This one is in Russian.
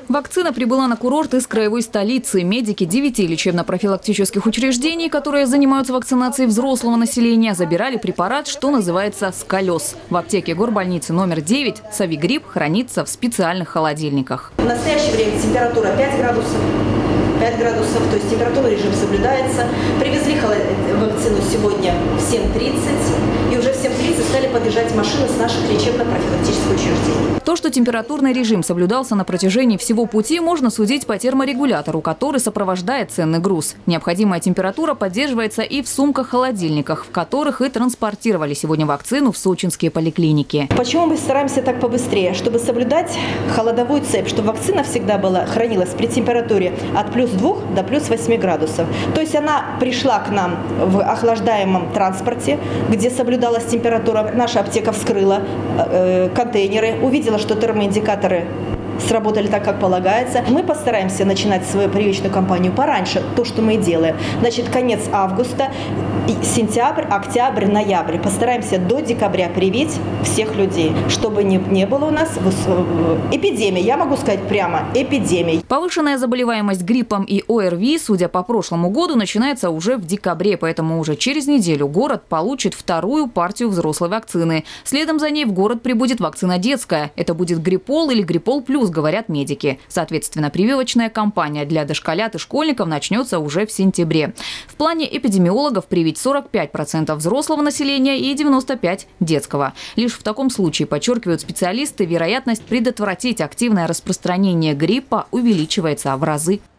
Вакцина прибыла на курорт из краевой столицы. Медики 9 лечебно-профилактических учреждений, которые занимаются вакцинацией взрослого населения, забирали препарат, что называется «с колес». В аптеке горбольницы номер 9 Совигрипп хранится в специальных холодильниках. В настоящее время температура 5 градусов. 5 градусов, то есть температурный режим соблюдается. Привезли вакцину сегодня в 7:30, и уже в 7:30 стали подъезжать машины с наших лечебно-профилактических учреждений. То, что температурный режим соблюдался на протяжении всего пути, можно судить по терморегулятору, который сопровождает ценный груз. Необходимая температура поддерживается и в сумках-холодильниках, в которых и транспортировали сегодня вакцину в сочинские поликлиники. Почему мы стараемся так побыстрее? Чтобы соблюдать холодовую цепь, чтобы вакцина всегда хранилась при температуре от +2 до +8 градусов. То есть она пришла к нам в охлаждаемом транспорте, где соблюдалась температура. Наша аптека вскрыла контейнеры, увидела, что термоиндикаторы сработали так, как полагается. Мы постараемся начинать свою прививочную кампанию пораньше, то, что мы и делаем. Значит, конец августа, сентябрь, октябрь, ноябрь. Постараемся до декабря привить всех людей, чтобы не было у нас эпидемии. Я могу сказать прямо, эпидемии. Повышенная заболеваемость гриппом и ОРВИ, судя по прошлому году, начинается уже в декабре, поэтому уже через неделю город получит вторую партию взрослой вакцины. Следом за ней в город прибудет вакцина детская. Это будет Гриппол или Гриппол плюс, говорят медики. Соответственно, прививочная кампания для дошколят и школьников начнется уже в сентябре. В плане эпидемиологов привить 45% взрослого населения и 95% детского. Лишь в таком случае, подчеркивают специалисты, вероятность предотвратить активное распространение гриппа увеличивается в разы.